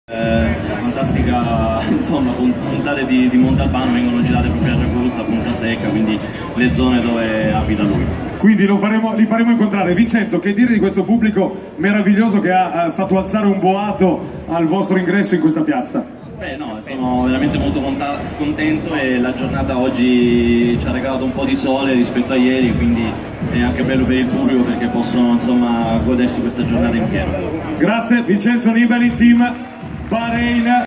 Fantastica, insomma, puntate di Montalbano vengono girate proprio a Ragusa, Punta Secca, quindi le zone dove abita lui. Quindi li faremo incontrare. Vincenzo, che dire di questo pubblico meraviglioso che ha fatto alzare un boato al vostro ingresso in questa piazza? Beh no, sono veramente molto contento e la giornata oggi ci ha regalato un po' di sole rispetto a ieri, quindi è anche bello per il pubblico perché possono insomma godersi questa giornata in pieno. Grazie Vincenzo Nibali, team Bahrain.